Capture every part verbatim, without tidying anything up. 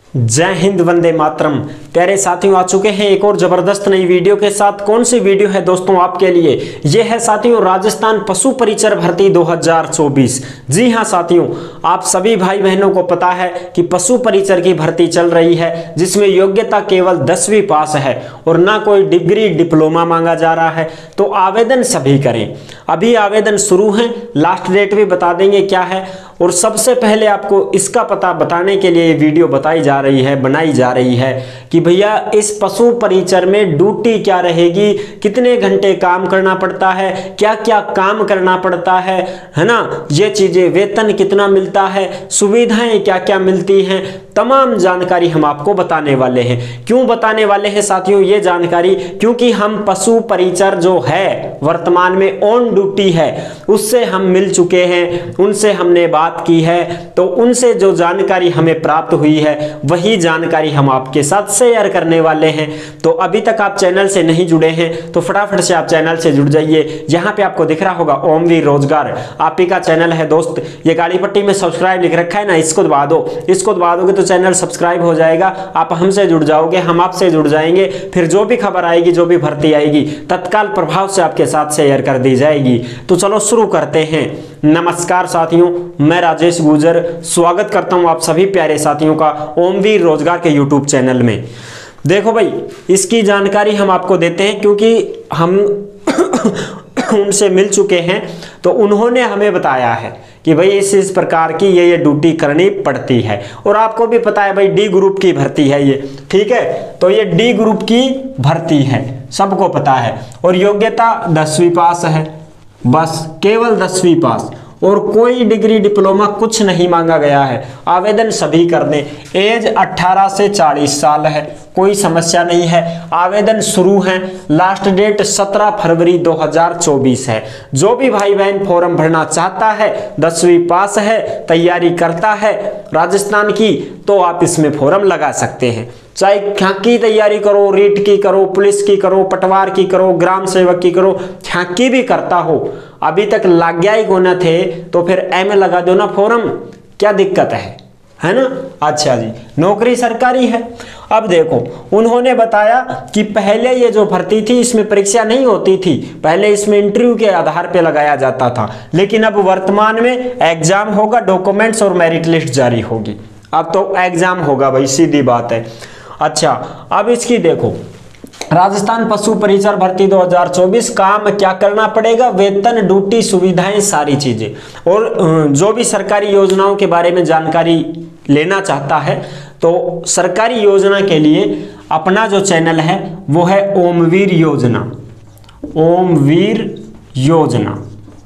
जय हिंद, वंदे मातरम। प्यारे साथियों, आ चुके हैं एक और जबरदस्त नई वीडियो के साथ। कौन सी वीडियो है दोस्तों आपके लिए? यह है साथियों राजस्थान पशु परिचर भर्ती दो हज़ार चौबीस। जी हां साथियों, आप सभी भाई बहनों को पता है कि पशु परिचर की भर्ती चल रही है, जिसमें योग्यता केवल दसवीं पास है और ना कोई डिग्री डिप्लोमा मांगा जा रहा है। तो आवेदन सभी करें। अभी आवेदन शुरू है, लास्ट डेट भी बता देंगे क्या है। और सबसे पहले आपको इसका पता बताने के लिए ये वीडियो बताई जा रही है, बनाई जा रही है कि भैया इस पशु परिचर में ड्यूटी क्या रहेगी, कितने घंटे काम करना पड़ता है, क्या क्या काम करना पड़ता है, है ना, ये चीजें, वेतन कितना मिलता है, सुविधाएं क्या क्या मिलती हैं, तमाम जानकारी हम आपको बताने वाले हैं। क्यों बताने वाले हैं साथियों ये जानकारी? क्योंकि हम पशु परिचर जो है वर्तमान में ऑन ड्यूटी है, उससे हम मिल चुके हैं, उनसे हमने बात की है। तो उनसे जो जानकारी हमें प्राप्त हुई है वही जानकारी हम आपके साथ शेयर करने वाले हैं। तो अभी तक आप चैनल से नहीं जुड़े हैं तो फटाफट से आप चैनल से जुड़ जाइए। यहाँ पे आपको दिख रहा होगा ओमवीर रोजगार, आप ही का चैनल है दोस्त। ये काली पट्टी में सब्सक्राइब लिख रखा है ना, इसको दबा दो। इसको दबा दोगे तो चैनल सब्सक्राइब हो जाएगा, आप हमसे जुड़ जाओगे, हम आपसे जुड़ जाएंगे। फिर जो भी खबर आएगी, जो भी भर्ती आएगी, तत्काल प्रभाव से आपके साथ शेयर कर दी जाएगी। तो चलो शुरू करते हैं। नमस्कार साथियों, मैं राजेश गुजर स्वागत करता हूं आप सभी प्यारे साथियों का ओमवीर रोजगार के यूट्यूब चैनल में। देखो भाई, इसकी जानकारी हम आपको देते हैं क्योंकि हम उनसे मिल चुके हैं, तो उन्होंने हमें बताया है कि भाई इस इस प्रकार की ये ये ड्यूटी करनी पड़ती है। और आपको भी पता है भाई डी ग्रुप की भर्ती है ये, ठीक है। तो ये डी ग्रुप की भर्ती है, सबको पता है। और योग्यता दसवीं पास है, बस केवल दसवीं पास, और कोई डिग्री डिप्लोमा कुछ नहीं मांगा गया है। आवेदन सभी कर दें। एज अठारह से चालीस साल है, कोई समस्या नहीं है। आवेदन शुरू है, लास्ट डेट सत्रह फरवरी दो हज़ार चौबीस है। जो भी भाई बहन फॉर्म भरना चाहता है, दसवीं पास है, तैयारी करता है राजस्थान की, तो आप इसमें फॉर्म लगा सकते हैं। चाहे यहाँ की तैयारी करो, रीट की करो, पुलिस की करो, पटवार की करो, ग्राम सेवक की करो, यहाँ की भी करता हो, अभी तक लग गया ही होना थे तो फिर एम लगा दो ना फॉर्म, क्या दिक्कत है, है ना। अच्छा जी, नौकरी सरकारी है। अब देखो, उन्होंने बताया कि पहले ये जो भर्ती थी इसमें परीक्षा नहीं होती थी, पहले इसमें इंटरव्यू के आधार पे लगाया जाता था। लेकिन अब वर्तमान में एग्जाम होगा, डॉक्यूमेंट्स और मेरिट लिस्ट जारी होगी। अब तो एग्जाम होगा भाई, सीधी बात है। अच्छा, अब इसकी देखो, राजस्थान पशु परिचर भर्ती दो हज़ार चौबीस, काम क्या करना पड़ेगा, वेतन, ड्यूटी, सुविधाएं, सारी चीजें। और जो भी सरकारी योजनाओं के बारे में जानकारी लेना चाहता है तो सरकारी योजना के लिए अपना जो चैनल है वो है ओमवीर योजना, ओमवीर योजना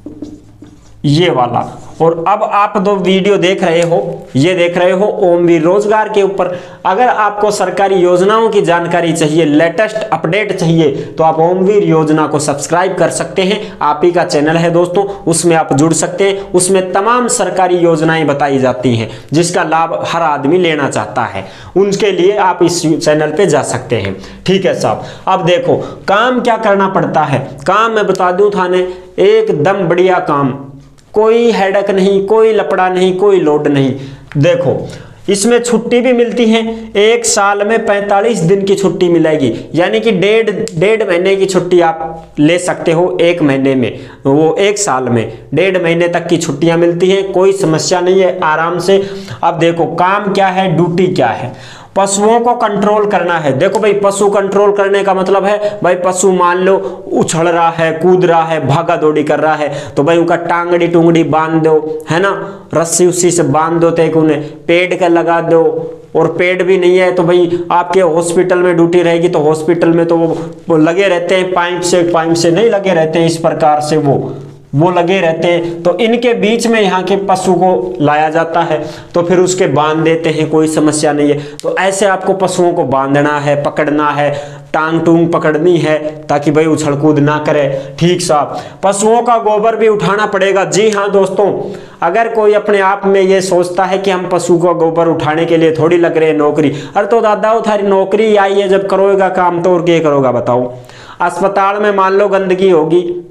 ये वाला। और अब आप दो वीडियो देख रहे हो, ये देख रहे हो ओमवीर रोजगार के ऊपर। अगर आपको सरकारी योजनाओं की जानकारी चाहिए, लेटेस्ट अपडेट चाहिए, तो आप ओमवीर योजना को सब्सक्राइब कर सकते हैं। आप ही का चैनल है दोस्तों, उसमें आप जुड़ सकते हैं। उसमें तमाम सरकारी योजनाएं बताई जाती हैं जिसका लाभ हर आदमी लेना चाहता है, उनके लिए आप इस चैनल पे जा सकते हैं। ठीक है साहब, अब देखो काम क्या करना पड़ता है। काम मैं बता दूं थाने, एकदम बढ़िया काम, कोई हेडक नहीं, कोई लपड़ा नहीं, कोई लोड नहीं। देखो इसमें छुट्टी भी मिलती है, एक साल में पैंतालीस दिन की छुट्टी मिलेगी, यानी कि डेढ़ डेढ़ महीने की छुट्टी आप ले सकते हो एक महीने में, वो एक साल में डेढ़ महीने तक की छुट्टियां मिलती हैं, कोई समस्या नहीं है, आराम से। अब देखो काम क्या है, ड्यूटी क्या है, पशुओं को कंट्रोल करना है। देखो भाई, पशु कंट्रोल करने का मतलब है भाई, पशु मान लो उछल रहा है, कूद रहा है, भागा दौड़ी कर रहा है, तो भाई उनका टांगड़ी टुंगड़ी बांध दो, है ना, रस्सी उसी से बांध दो, तक उन्हें पेड़ का लगा दो। और पेड़ भी नहीं है तो भाई आपके हॉस्पिटल में ड्यूटी रहेगी तो हॉस्पिटल में तो वो, वो लगे रहते हैं पाइप से, पाइप से नहीं लगे रहते हैं, इस प्रकार से वो वो लगे रहते हैं। तो इनके बीच में यहाँ के पशु को लाया जाता है, तो फिर उसके बांध देते हैं, कोई समस्या नहीं है। तो ऐसे आपको पशुओं को बांधना है, पकड़ना है, टांग टूंग पकड़नी है ताकि भाई उछल कूद ना करे। ठीक साहब, पशुओं का गोबर भी उठाना पड़ेगा। जी हाँ दोस्तों, अगर कोई अपने आप में ये सोचता है कि हम पशु का गोबर उठाने के लिए थोड़ी लग रहे हैं नौकरी, अरे तो दादा थारी नौकरी आई है, जब करोगा काम तो और क्या करोगा बताओ। अस्पताल में मान लो गंदगी होगी,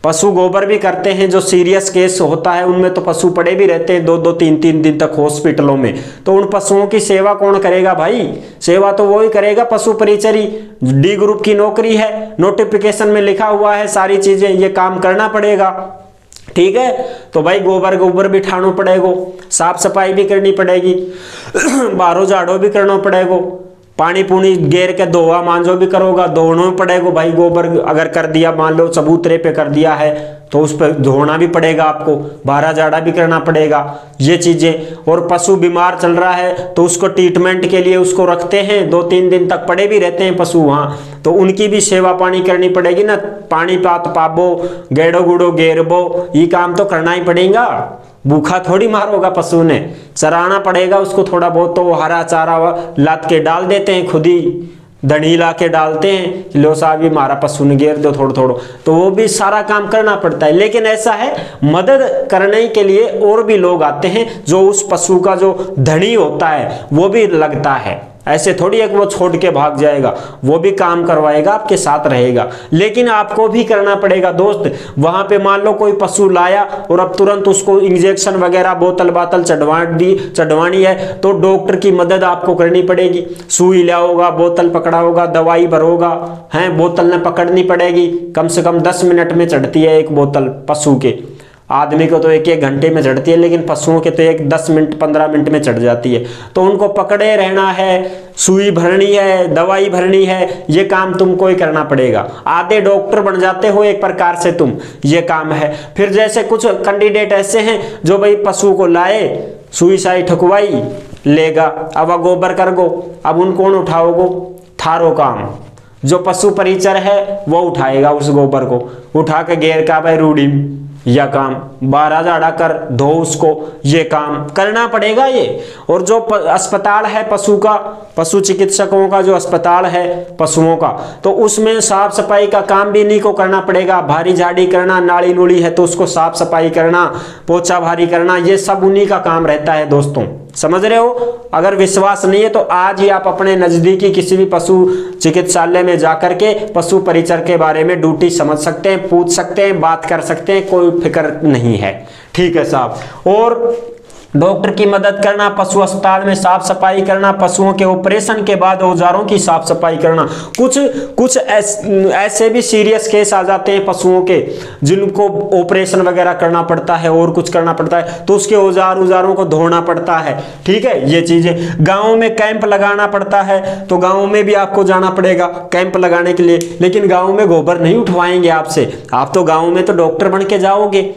पशु गोबर भी करते हैं, जो सीरियस केस होता है उनमें तो पशु पड़े भी रहते हैं दो दो तीन तीन दिन तक हॉस्पिटलों में। तो उन पशुओं की सेवा कौन करेगा भाई? सेवा तो वो ही करेगा, पशु परिचरी। डी ग्रुप की नौकरी है, नोटिफिकेशन में लिखा हुआ है सारी चीजें, ये काम करना पड़ेगा। ठीक है, तो भाई गोबर गोबर भी ठानो पड़ेगा, साफ सफाई भी करनी पड़ेगी, बारो झाड़ो भी करना पड़ेगा, पानी पूनी गेर के धोवा मांझो भी करोगा, धोना पड़ेगा भाई। गोबर अगर कर दिया, मान लो चबूतरे पे कर दिया है तो उस पर धोना भी पड़ेगा आपको, बारह जाड़ा भी करना पड़ेगा, ये चीजें। और पशु बीमार चल रहा है तो उसको ट्रीटमेंट के लिए उसको रखते हैं, दो तीन दिन तक पड़े भी रहते हैं पशु वहाँ, तो उनकी भी सेवा पानी करनी पड़ेगी ना। पानी पात पाबो, गेड़ो गुड़ो गेरबो, ये काम तो करना ही पड़ेगा। भूखा थोड़ी मारोगा पशु ने, चराना पड़ेगा उसको थोड़ा बहुत। तो वो हरा चारा लाद के डाल देते हैं, खुद ही धनी ला के डालते हैं, लो साहब ये हमारा पशु ने घेर दो थोड़ा थोड़ा, तो वो भी सारा काम करना पड़ता है। लेकिन ऐसा है, मदद करने के लिए और भी लोग आते हैं, जो उस पशु का जो धनी होता है वो भी लगता है। ऐसे थोड़ी है कि वो छोड़ के भाग जाएगा, वो भी काम करवाएगा, आपके साथ रहेगा। लेकिन आपको भी करना पड़ेगा दोस्त। वहां पे मान लो कोई पशु लाया और अब तुरंत उसको इंजेक्शन वगैरह बोतल बातल चढ़वा दी चढ़वानी है, तो डॉक्टर की मदद आपको करनी पड़ेगी। सुई लाओगा, बोतल पकड़ाओगा, दवाई भरोगा, है बोतल ने पकड़नी पड़ेगी। कम से कम दस मिनट में चढ़ती है एक बोतल पशु के, आदमी को तो एक एक घंटे में चढ़ती है, लेकिन पशुओं के तो एक दस मिनट पंद्रह मिनट में चढ़ जाती है। तो उनको पकड़े रहना है, सुई भरनी है, दवाई भरनी है, ये काम तुमको ही करना पड़ेगा। आधे डॉक्टर बन जाते हो एक प्रकार से तुम, ये काम है। फिर जैसे कुछ कैंडिडेट ऐसे हैं जो भाई पशु को लाए, सुई साई ठकुवाई लेगा, अब गोबर कर गो, अब उन कौन उठाओगो? थारो काम जो पशु परिचर है वो उठाएगा, उस गोबर को उठा के घेर का भाई रूढ़ी या काम बारह झाड़ा कर धो उसको, ये काम करना पड़ेगा ये। और जो अस्पताल है पशु का, पशु चिकित्सकों का जो अस्पताल है पशुओं का, तो उसमें साफ सफाई का काम भी इन्हीं को करना पड़ेगा। भारी झाड़ी करना, नाली नूली है तो उसको साफ सफाई करना, पोछा भारी करना, ये सब उन्हीं का काम रहता है दोस्तों, समझ रहे हो। अगर विश्वास नहीं है तो आज ही आप अपने नजदीकी किसी भी पशु चिकित्सालय में जाकर के पशु परिचर के बारे में ड्यूटी समझ सकते हैं, पूछ सकते हैं, बात कर सकते हैं, कोई फिक्र नहीं है। ठीक है साहब। और डॉक्टर की मदद करना, पशु अस्पताल में साफ सफाई करना, पशुओं के ऑपरेशन के बाद औजारों की साफ सफाई करना। कुछ कुछ ऐस, ऐसे भी सीरियस केस आ जाते हैं पशुओं के, जिनको ऑपरेशन वगैरह करना पड़ता है और कुछ करना पड़ता है, तो उसके औजार औजारों को धोना पड़ता है। ठीक है, ये चीजें। गाँव में कैंप लगाना पड़ता है, तो गाँव में भी आपको जाना पड़ेगा कैंप लगाने के लिए। लेकिन गाँव में गोबर नहीं उठवाएंगे आपसे, आप तो गाँव में तो डॉक्टर बन के जाओगे,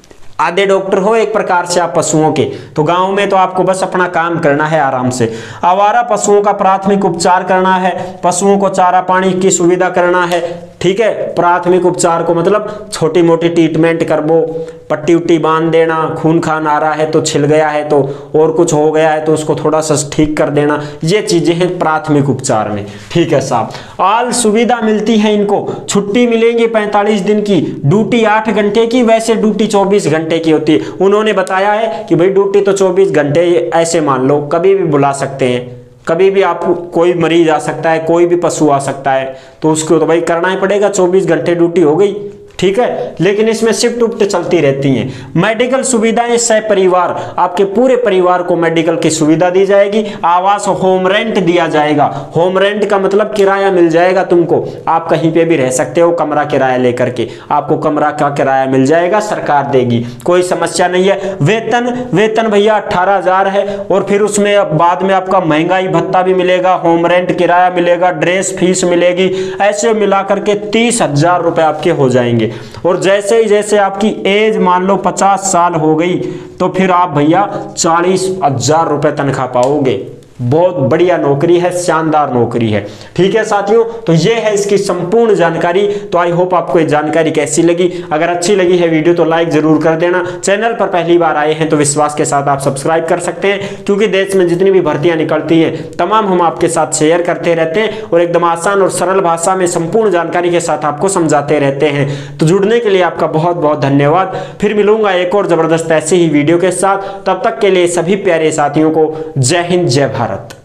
आधे डॉक्टर हो एक प्रकार से आप पशुओं के। तो गांव में तो आपको बस अपना काम करना है आराम से। आवारा पशुओं का प्राथमिक उपचार करना है, पशुओं को चारा पानी की सुविधा करना है। ठीक है, प्राथमिक उपचार को मतलब छोटी मोटी ट्रीटमेंट करबो, पट्टी उट्टी बांध देना, खून खान आ रहा है तो छिल गया है तो और कुछ हो गया है तो उसको थोड़ा सा ठीक कर देना, ये चीजें हैं प्राथमिक उपचार में। ठीक है साहब। ऑल सुविधा मिलती है इनको, छुट्टी मिलेंगी पैंतालीस दिन की, ड्यूटी आठ घंटे की, वैसे ड्यूटी चौबीस घंटे की होती है। उन्होंने बताया है कि भाई ड्यूटी तो चौबीस घंटे, ऐसे मान लो कभी भी बुला सकते हैं, कभी भी आप कोई मरीज आ सकता है, कोई भी पशु आ सकता है, तो उसको तो भाई करना ही पड़ेगा, चौबीस घंटे ड्यूटी हो गई। ठीक है, लेकिन इसमें शिफ्ट उफ्ट चलती रहती हैं। मेडिकल सुविधाएं सह परिवार, आपके पूरे परिवार को मेडिकल की सुविधा दी जाएगी। आवास होम रेंट दिया जाएगा, होम रेंट का मतलब किराया मिल जाएगा तुमको, आप कहीं पे भी रह सकते हो कमरा किराया लेकर के, आपको कमरा का किराया मिल जाएगा, सरकार देगी, कोई समस्या नहीं है। वेतन वेतन भैया अट्ठारह हजार है, और फिर उसमें बाद में आपका महंगाई भत्ता भी मिलेगा, होम रेंट किराया मिलेगा, ड्रेस फीस मिलेगी, ऐसे मिलाकर के तीस हजार रुपए आपके हो जाएंगे। और जैसे ही जैसे आपकी एज मान लो पचास साल हो गई, तो फिर आप भैया चालीस हजार रुपए तनख्वाह पाओगे। बहुत बढ़िया नौकरी है, शानदार नौकरी है। ठीक है साथियों, तो ये है इसकी संपूर्ण जानकारी। तो आई होप आपको ये जानकारी कैसी लगी। अगर अच्छी लगी है वीडियो तो लाइक जरूर कर देना। चैनल पर पहली बार आए हैं तो विश्वास के साथ आप सब्सक्राइब कर सकते हैं, क्योंकि देश में जितनी भी भर्तियां निकलती हैं तमाम हम आपके साथ शेयर करते रहते हैं और एकदम आसान और सरल भाषा में संपूर्ण जानकारी के साथ आपको समझाते रहते हैं। तो जुड़ने के लिए आपका बहुत बहुत धन्यवाद। फिर मिलूंगा एक और जबरदस्त ऐसे ही वीडियो के साथ। तब तक के लिए सभी प्यारे साथियों को जय हिंद, जय भारत।